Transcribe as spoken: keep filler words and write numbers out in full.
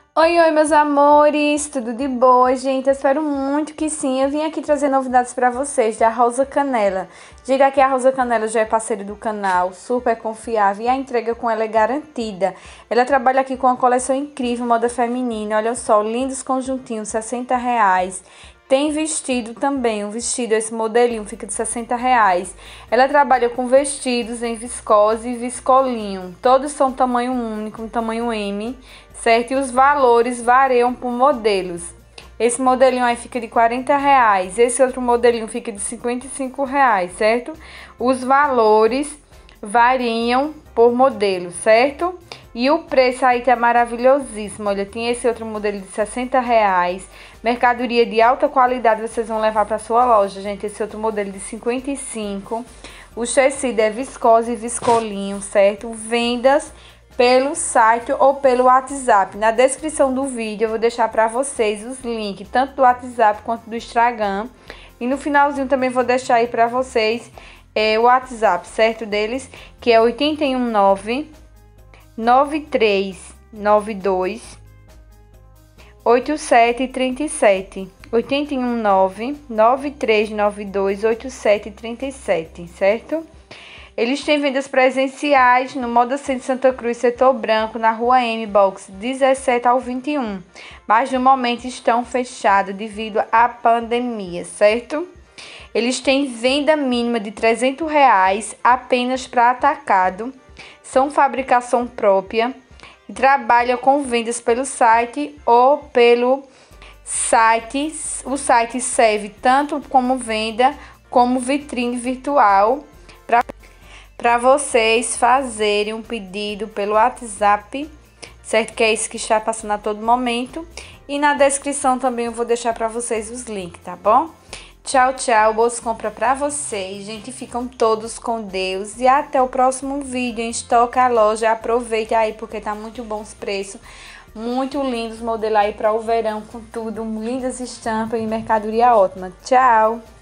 Oi, oi, meus amores, tudo de boa, gente? Eu espero muito que sim. Eu vim aqui trazer novidades para vocês da Rosa Canela. Diga que a Rosa Canela já é parceira do canal, super confiável e a entrega com ela é garantida. Ela trabalha aqui com uma coleção incrível, moda feminina. Olha só, lindos conjuntinhos, sessenta reais. Tem vestido também, um vestido, esse modelinho fica de sessenta reais. Ela trabalha com vestidos em viscose e viscolinho. Todos são tamanho único, um tamanho M, certo? E os valores variam por modelos. Esse modelinho aí fica de quarenta reais. Esse outro modelinho fica de cinquenta e cinco reais, certo? Os valores variam por modelo, certo? E o preço aí tá maravilhosíssimo. Olha, tem esse outro modelo de sessenta reais. Mercadoria de alta qualidade vocês vão levar para sua loja, gente. Esse outro modelo de cinquenta e cinco. O tecido é viscose e viscolinho, certo? Vendas pelo site ou pelo WhatsApp. Na descrição do vídeo eu vou deixar para vocês os links, tanto do WhatsApp quanto do Instagram. E no finalzinho também vou deixar aí para vocês é, o WhatsApp, certo? Deles, que é oito um nove, nove três nove dois, oito sete três sete. oito um nove, nove três nove dois, oito sete três sete, certo? Eles têm vendas presenciais no Moda Center Santa Cruz, setor branco, na rua M, box dezessete ao vinte e um. Mas no momento estão fechados devido à pandemia, certo? Eles têm venda mínima de trezentos reais apenas para atacado. São fabricação própria e trabalham com vendas pelo site ou pelo site. O site serve tanto como venda como vitrine virtual para para vocês fazerem um pedido pelo WhatsApp, certo? Que é isso que está passando a todo momento. E na descrição também eu vou deixar para vocês os links, tá bom? Tchau, tchau, boas compras para vocês, gente. Ficam todos com Deus e até o próximo vídeo. Em estoque a loja, aproveita aí porque tá muito bom os preços. Muito lindos modelos aí para o verão com tudo, lindas estampas e mercadoria ótima. Tchau!